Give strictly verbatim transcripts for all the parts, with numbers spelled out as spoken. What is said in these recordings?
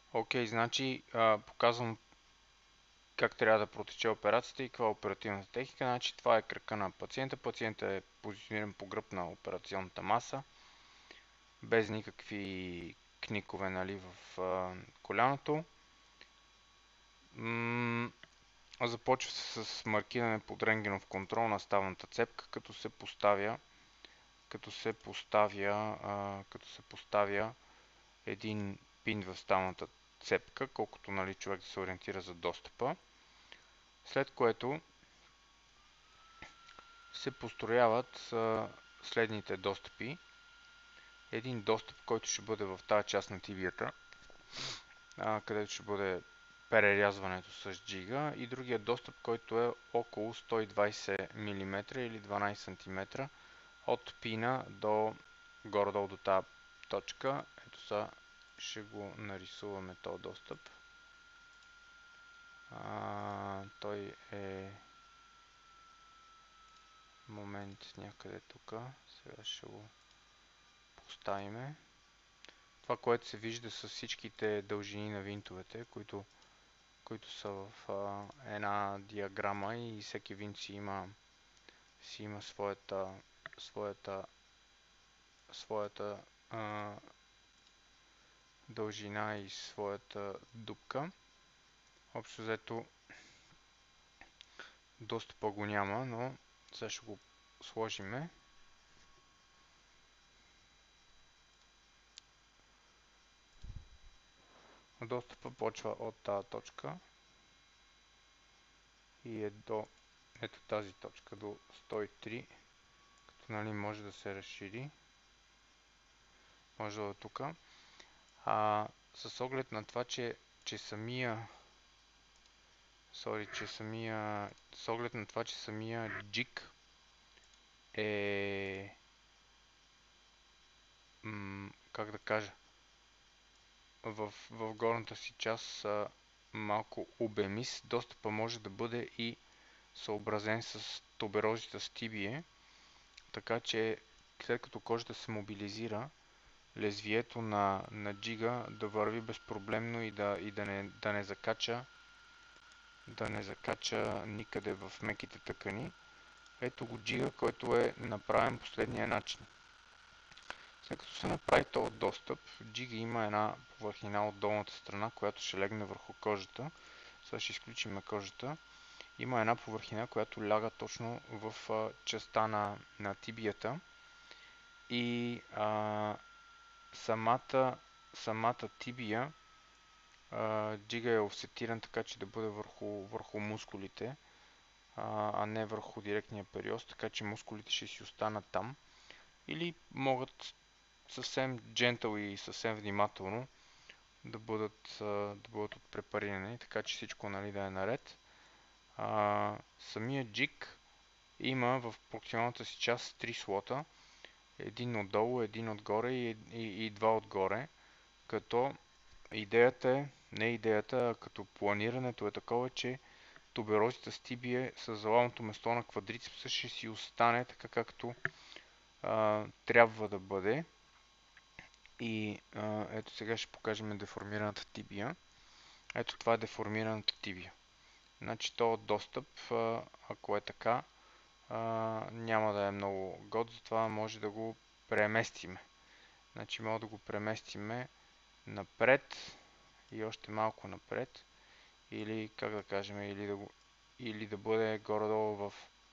Окей, значи а, показвам как трябва да протече операцията и каква е оперативната техника. Значи това е кръка на пациента. Пациентът е позициониран по гръб на операционната маса, без никакви кникове, нали, в а, коляното. М- Започва се с маркиране под рентгенов контрол на ставната цепка, като се поставя като се поставя, а, като се поставя един пин в ставната цепка, колкото, нали, човек да се ориентира за достъпа. След което се построяват а, следните достъпи. Един достъп, който ще бъде в тази част на тибията, а, където ще бъде прерязването с джига, и другия достъп, който е около сто и двадесет милиметра или дванадесет сантиметра от пина до горе-долу до тази точка. Ето сега ще го нарисуваме този достъп. А, той е момент някъде тук. Сега ще го поставиме. Това, което се вижда с всичките дължини на винтовете, които, които са в а, една диаграма, и всеки винт си има, си има своята, своята, своята а, дължина и своята дупка. Общо взето достъпа го няма, но сега ще го сложиме. Достъпа почва от тази точка и е до ето тази точка, до сто и три, като, нали, може да се разшири. Може да е тук. А с оглед на това, че, че самия sorry, че самия с оглед на това, че самия джиг е м, как да кажа, в, в горната си част са малко обемист, достъпа може да бъде и съобразен с туберозита с тибие, така че след като кожата се мобилизира, лезвието на, на джига да върви безпроблемно и да, и да, не, да не закача да не закача никъде в меките тъкани. Ето го джига, който е направен последния начин. След като се направи този достъп, в джига има една повърхина от долната страна, която ще легне върху кожата. Сега ще изключим кожата. Има една повърхина, която ляга точно в а, частта на, на тибията, и а, самата, самата тибия, а, джига е офсетиран така, че да бъде върху, върху мускулите, а, а не върху директния периост, така че мускулите ще си останат там. Или могат съвсем джентъл и съвсем внимателно да бъдат, да бъдат отпрепарирани, така че всичко, нали, да е наред. А, самия джиг има в проксималната си част три слота. Един отдолу, един отгоре и, и, и два отгоре. Като идеята е, не идеята, а като планирането е такова, че туберозите с тибие с залавното место на квадрицепса ще си остане така, както а, трябва да бъде. И а, ето сега ще покажем деформираната тибия. Ето това е деформираната тибия. Значи този достъп, а, ако е така, а, няма да е много год, затова може да го преместиме. Значи може да го преместиме напред и още малко напред. Или, как да кажем, или да, го, или да бъде горе-долу в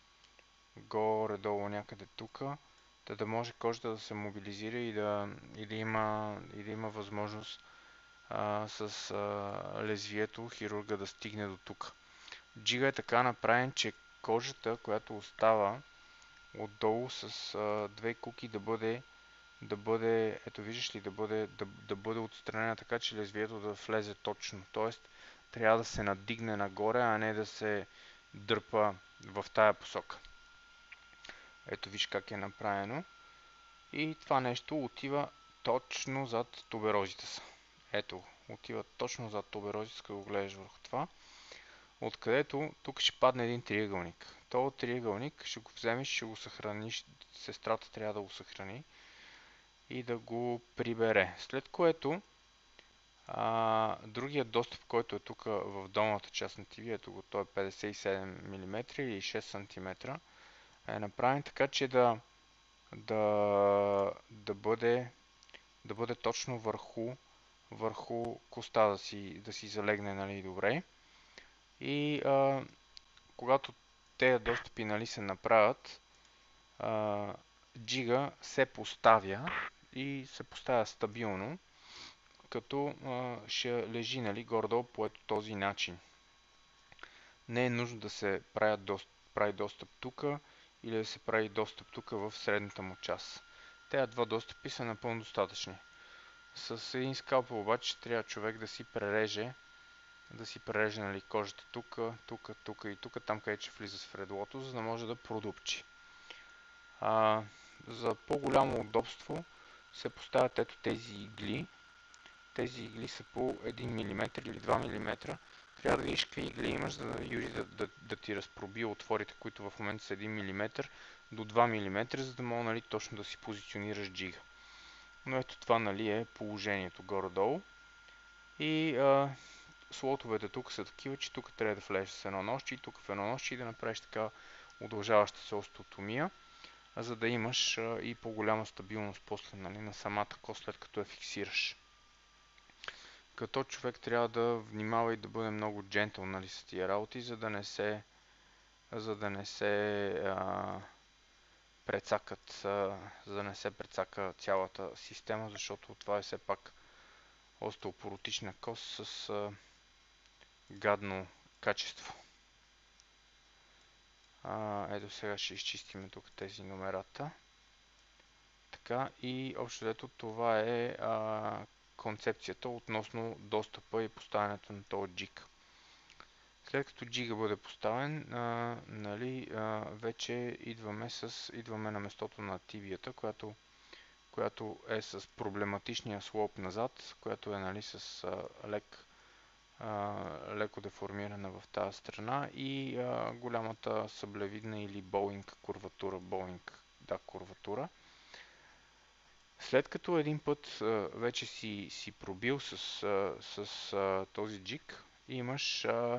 горе-долу някъде тук, да, да може кожата да се мобилизира и да, и да, има, и да има възможност а, с а, лезвието хирурга да стигне до тук. Джига е така направен, че кожата, която остава отдолу с а, две куки, да бъде, да бъде, ето виждаш ли, да бъде, да, да бъде отстранена така, че лезвието да влезе точно. Тоест, трябва да се надигне нагоре, а не да се дърпа в тая посока. Ето виж как е направено. И това нещо отива точно зад туберозите са. Ето, отива точно зад туберозите, като го гледаш върху това. Откъдето тук ще падне един триъгълник. Този триъгълник ще го вземеш, ще го съхраниш. Сестрата трябва да го съхрани и да го прибере. След което А, другият достъп, който е тук в долната част на тибията, го, той е петдесет и седем милиметра или шест сантиметра, е направен така, че да, да, да бъде, да бъде точно върху, върху коста да си, да си залегне, нали, добре. И а, когато тези достъпи, нали, се направят, а, джига се поставя и се поставя стабилно, като а, ще лежи, нали, горе-долу по ето този начин. Не е нужно да се правят дост, прави достъп тук или да се прави достъп тук в средната му част. Тези два достъпи са напълно достатъчни. С един скалпел обаче трябва човек да си пререже, да си пререже, нали, кожата тук, тук, тук и тук, там където ще влиза в редлото, за да може да продупчи. А, за по-голямо удобство се поставят ето тези игли. Тези игли са по един милиметър или два милиметра. Трябва да видиш какви игли имаш, за да, Юри, да, да, да ти разпроби отворите, които в момента са един милиметър до два милиметра, за да мога, нали, точно да си позиционираш джига. Но ето това, нали, е положението горе-долу. И а, слотовете тук са такива, че тук трябва да влезеш с едно нощче и тук в едно нощче и да направиш така удължаваща се остеотомия, за да имаш а, и по-голяма стабилност после, нали, на самата кост, след като я фиксираш. Като човек трябва да внимава и да бъде много джентъл, нали, с тия работи, за да не се, за да не се а, прецакат, а, за да не се прецака цялата система, защото това е все пак остеопоротична кост с а, гадно качество. А, ето сега ще изчистим тук тези номерата. Така, и общо взето това е а, концепцията относно достъпа и поставянето на този джиг. След като джига бъде поставен, а, нали, а, вече идваме, с, идваме на местото на тибията, която, която е с проблематичния слоп назад, която е, нали, с а, лек, а, леко деформирана в тази страна и а, голямата съблевидна или боинг курватура, боинг, да, курватура. След като един път а, вече си, си пробил с, а, с а, този джиг, имаш а,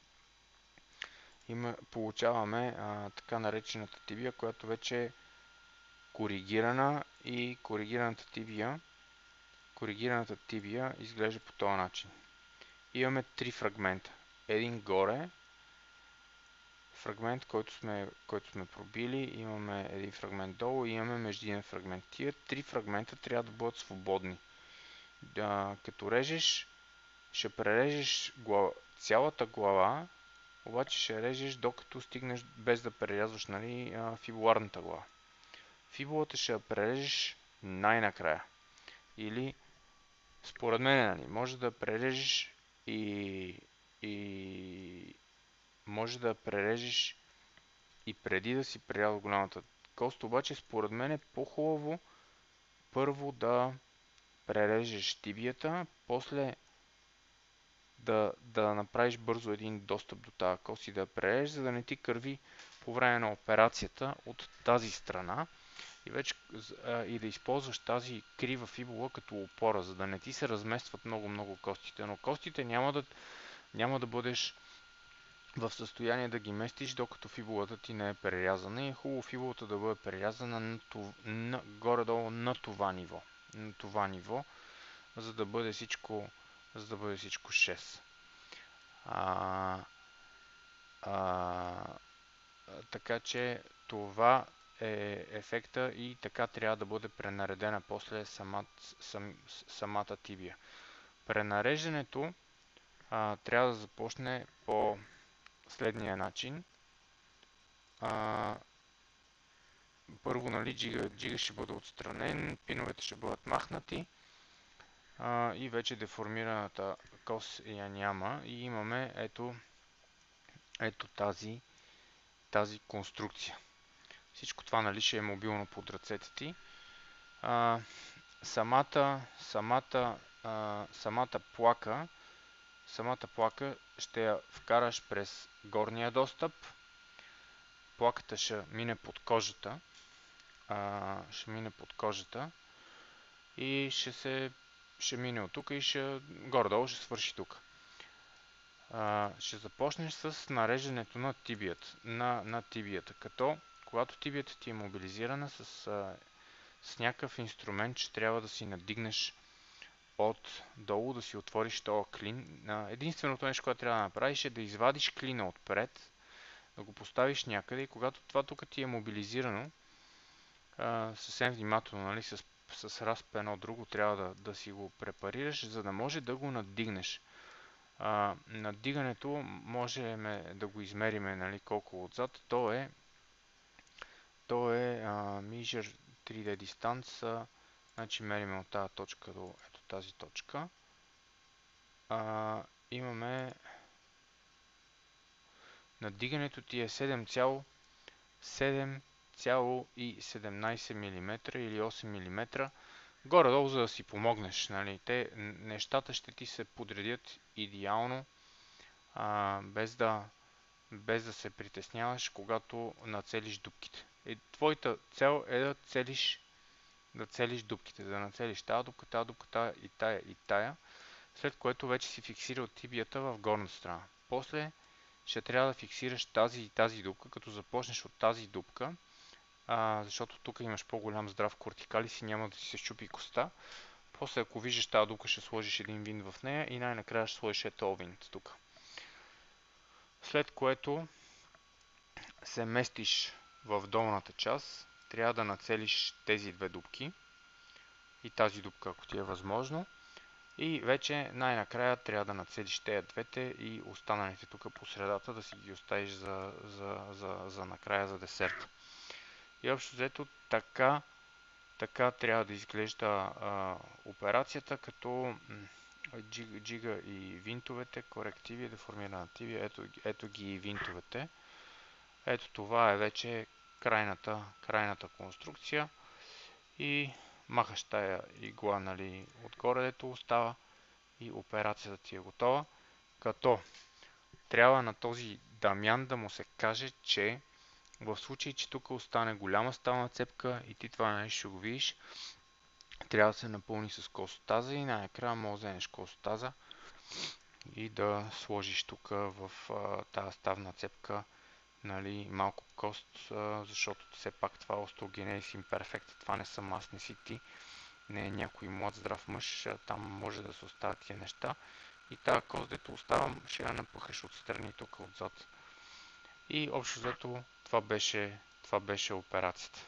има, получаваме а, така наречената тибия, която вече е коригирана и коригираната тибия, коригираната тибия изглежда по този начин. Имаме три фрагмента. Един горе, фрагмент, който сме, който сме пробили, имаме един фрагмент долу и имаме междинен фрагмент. Тия три фрагмента трябва да бъдат свободни. Да, като режеш, ще прережеш глава, цялата глава, обаче ще режеш докато стигнеш без да прерязваш, нали, фибуларната глава. Фибулата ще я прережеш най-накрая. Или, според мен, нали, може да прережеш и, и може да прережеш и преди да си прерязал голямата кост, обаче според мен е по-хубаво първо да прережеш тибията, после да, да направиш бързо един достъп до тази кост и да я прережеш, за да не ти кърви по време на операцията от тази страна и, вече, а, и да използваш тази крива фибула като опора, за да не ти се разместват много-много костите. Но костите няма да, няма да бъдеш в състояние да ги местиш, докато фибулата ти не е прерязана. И е хубаво фибулата да бъде прерязана на, на, горе-долу на това ниво. На това ниво, за да бъде всичко, за да бъде всичко шест. А, а, така че това е ефекта и така трябва да бъде пренаредена после самат, сам, самата тибия. Пренареждането а, трябва да започне по следния начин. А, първо, нали, джига, джига ще бъде отстранен, пиновете ще бъдат махнати а, и вече деформираната кост я няма и имаме ето, ето тази, тази конструкция. Всичко това, нали, ще е мобилно под ръцете ти. А, самата, самата, а, самата плака, самата плака ще я вкараш през горния достъп. Плаката ще мине под кожата. А, ще мине под кожата и ще се ще мине от тук и ще горе-долу ще свърши тук. А, ще започнеш с нареждането на тибията, на, на тибията, като когато тибията ти е мобилизирана с, а, с някакъв инструмент, ще трябва да си надигнеш от долу, да си отвориш този клин. А, единственото нещо, което трябва да направиш е да извадиш клина отпред, да го поставиш някъде и когато това тук ти е мобилизирано, а, съвсем внимателно, нали, с, с разп едно друго, трябва да, да си го препарираш, за да може да го надигнеш. А, надигането можем да го измериме, нали, колко отзад. То е, то е а, measure три D distance, а, значи мериме от тази точка до ето тази точка. А, имаме надигането ти е седем цяло и седемнайсет милиметра или осем милиметра. Горе-долу, за да си помогнеш. Нали? Те, нещата ще ти се подредят идеално, а, без, да, без да се притесняваш, когато нацелиш дупките. И твоята цел е да целиш, да целиш дупките, да нацелиш тази дупка, тази дупка, тая и тая и тая, след което вече си фиксирал тибията в горната страна. После ще трябва да фиксираш тази и тази дупка, като започнеш от тази дупка, а, защото тук имаш по-голям здрав кортикалис и няма да ти се щупи коста. После, ако виждаш тази дупка, ще сложиш един винт в нея и най-накрая ще сложиш ето винт тук. След което се местиш в долната част, трябва да нацелиш тези две дупки и тази дупка, ако ти е възможно. И вече най-накрая трябва да нацелиш тези двете и останалите тук по средата да си ги оставиш за, за, за, за накрая, за десерт. И общо взето така, така трябва да изглежда а, операцията, като джига, джига и винтовете, корективи, деформирана тибия, ето, ето ги и винтовете. Ето това е вече крайната, крайната конструкция и махаш тая игла, нали, отгоре, дето остава и операцията ти е готова. Като трябва на този Дамян да му се каже, че в случай, че тук остане голяма стална цепка и ти това нещо ще го видиш, трябва да се напълни с косотаза и най-накрая може да вземеш косотаза и да сложиш тук в а, тази ставна цепка, нали, малко кост, а, защото все пак това е остеогенезис имперфект, това не съм аз, не си ти, не е някой млад здрав мъж, там може да се оставят тия неща. И тази кост, дето оставам, ще я напъхаш отстрани тук отзад. И общо взето това беше, това беше операцията.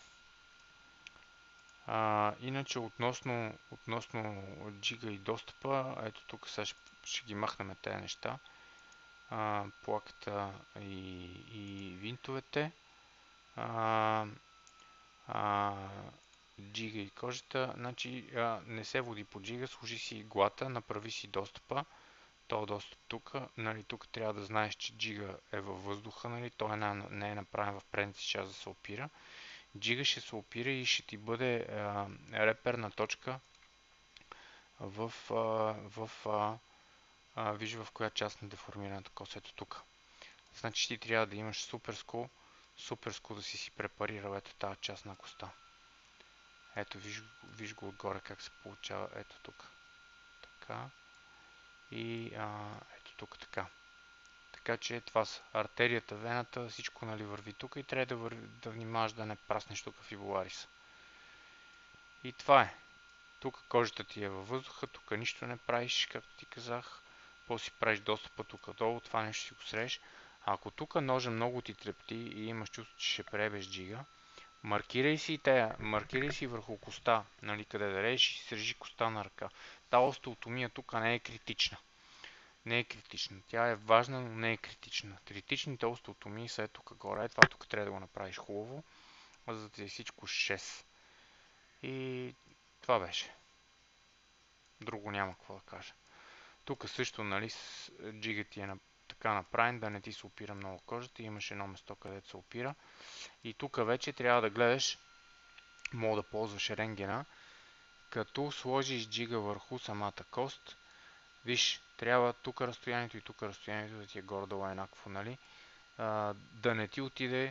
А, иначе относно, относно джига и достъпа, ето тук сега ще, ще ги махнем тези неща. А, плаката и, и винтовете. А, а, джига и кожата. Значи а, не се води по джига, служи си иглата, направи си достъпа. То достъп тук, нали, тук трябва да знаеш, че джига е във въздуха, нали, той не е направен в предната част да се опира. Джига ще се опира и ще ти бъде а, реперна точка в, а, в а, а, виж в коя част на деформираната коса, ето тук. Значи ти трябва да имаш суперско, суперско да си си препарирал ето тази част на коста. Ето виж, виж го отгоре как се получава, ето тук. Така. И а, ето тук така. Така че това са артерията, вената, всичко, нали, върви тук и трябва да, върви, да внимаваш да не праснеш тук фибулариса. И това е. Тук кожата ти е във въздуха, тук нищо не правиш, както ти казах. После си правиш достъпа тук долу, това нещо си го срежеш. А ако тук ножа много ти трепти и имаш чувство, че ще пребеш джига, маркирай си тея, маркирай си върху коста, нали, къде да режеш и срежи коста на ръка. Та остеотомия тук не е критична. Не е критична. Тя е важна, но не е критична. Критичните остеотомии са е тук горе. Е, това тук трябва да го направиш хубаво, за да ти е всичко шест. И това беше. Друго няма какво да кажа. Тук също, нали, джига ти е така направен, да не ти се опира много кожата. Имаш едно место, където се опира. И тук вече трябва да гледаш, мога да ползваш рентгена, като сложиш джига върху самата кост. Виж, трябва тук разстоянието и тук разстоянието да ти е горе-долу еднакво, нали? А, да не ти отиде,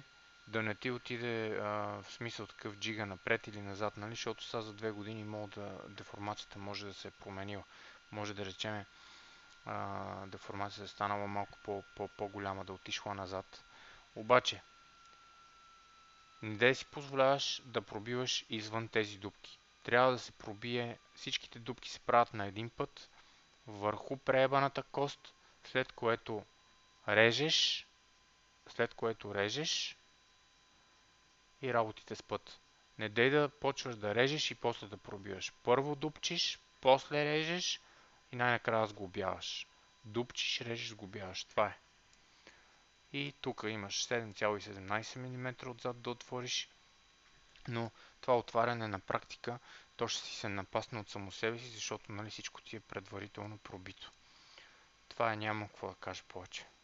да не ти отиде а, в смисъл такъв джига напред или назад, нали? Защото сега за две години мога да, деформацията може да се е променила. Може да речем а, деформацията е станала малко по, по, по-голяма, да отишла назад. Обаче, не да си позволяваш да пробиваш извън тези дупки. Трябва да се пробие, всичките дупки се правят на един път, върху преебаната кост, след което режеш, след което режеш и работите спът. Не дей да почваш да режеш и после да пробиваш. Първо дупчиш, после режеш и най-накрая сглобяваш. Дупчиш, режеш, сглобяваш. Това е. И тук имаш седем цяло и седемнадесет милиметра отзад да отвориш, но това отваряне на практика, то ще си се напасне от само себе си, защото нали, всичко ти е предварително пробито. Това е, няма какво да кажа повече.